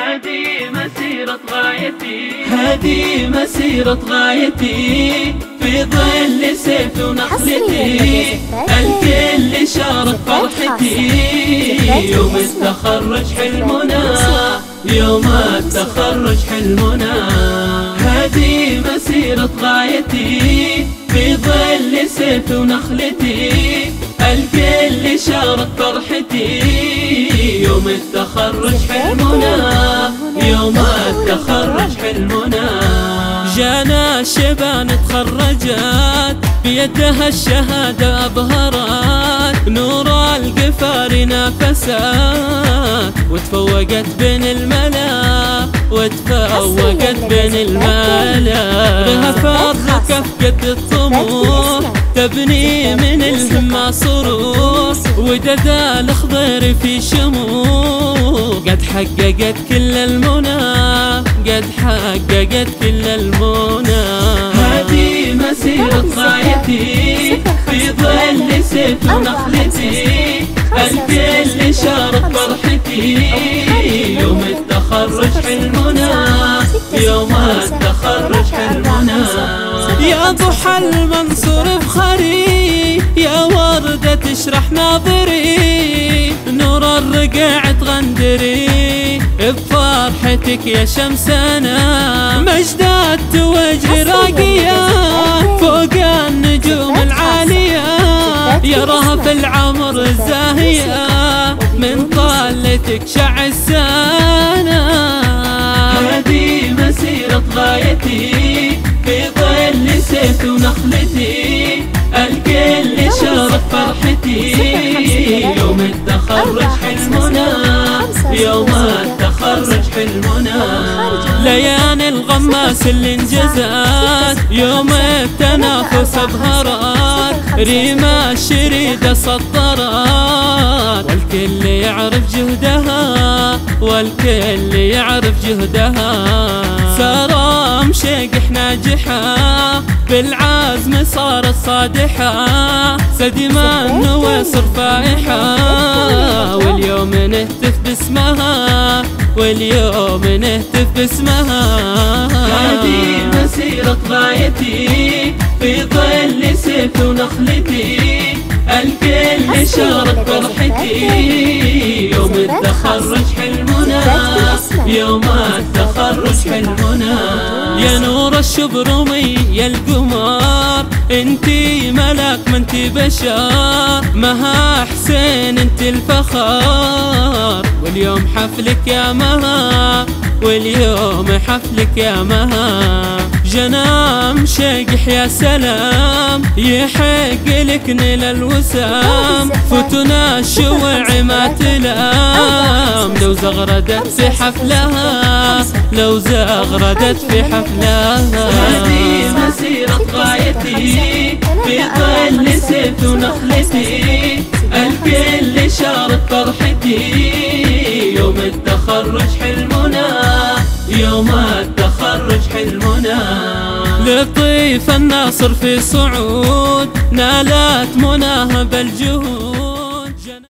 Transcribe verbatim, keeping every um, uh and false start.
هذه مسيرة غايتي، هذه مسيرة غايتي في ظل سيف ونخلتي، الكل شارك فرحتي يوم التخرج حلمنا، يوم التخرج حلمنا. هذه مسيرة غايتي في ظل سيف ونخلتي، الكل شارك فرحتي يوم التخرج حلمنا، يوم التخرج حلمنا. جانا شبان تخرجت بيدها الشهادة أبهرت، نور القفار نافست وتفوقت بين الملا، وتفوقت بين الملا. بها فرق قد الطموح تبني من الهمة صروح، وددا الخضر في شموع قد حققت كل المنى، قد حققت كل المنى. هذه مسيرة غايتي في ظل سيف ونخلتي، الكل شارك فرحتي يوم التخرج حلمنا، يوم التخرج حلمنا. يا ضحى المنصور افخري، يا وردة تشرح ناظري، نور الرقع تغندري بفرحتك يا شمسنا. مجدات توجري راقية فوق النجوم العالية، يا رهف العمر الزاهية من طالتك شع السنة. هذه مسيرة غايتي في ظل سيف ونخلتي، الكل شارك فرحتي يوم التخرج حلمنا، يوم التخرج حلمنا. ليالي الغماس اللي انجزت يوم التنافس ابهرت، ريما الشريدة سطرت والكل يعرف جهدها، والكل يعرف جهدها. سارة مشيقح ناجحة بالعزم صارت صادحة، سديما النويصر فائحة واليوم نهتف باسمها، واليوم نهتف باسمها. هذه مسيرة غايتي في ظل سيف ونخلتي، الكل شارك فرحتي يوم التخرج حلمنا، يوم التخرج حلمنا. يا نور الشبرمي يا القمر انتي ملاك ما انتي بشر، مها حسين انتي الفخر، واليوم حفلك يا مها، واليوم حفلك يا مها. جنام شيقح يا سلام يحق لك نيل الوسام، فتنا الشوع ما تلام لو زغردت في حفلها، لو زغردت في حفلها. هذه مسيرة غايتي في ظل سيف ونخلتي، الكل شارك فرحتي يوم التخرج حلمنا، يوم التخرج حلمنا. لطيف الناصر في صعود نالت مناها بالجهود.